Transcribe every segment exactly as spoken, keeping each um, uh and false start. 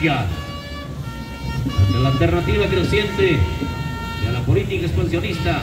independencia. Ante la alternativa creciente de la política expansionista,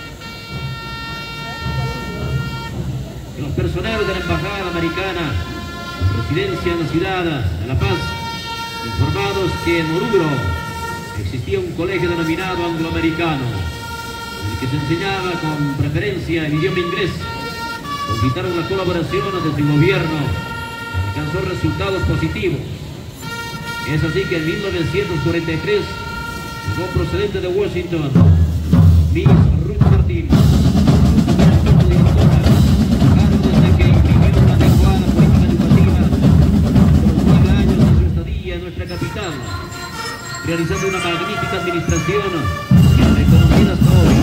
que los personeros de la embajada americana, la residencia en la ciudad de La Paz, informados que en Oruro existía un colegio denominado angloamericano, en el que se enseñaba con preferencia el idioma inglés, solicitaron la colaboración de su gobierno, alcanzó resultados positivos. Es así que en mil novecientos cuarenta y tres llegó procedente de Washington Miss Ruth Martin, directora, cargo desde que imprimió una adecuada política educativa por los nueve años de su estadía en nuestra capital, realizando una magnífica administración que reconocida hasta hoy.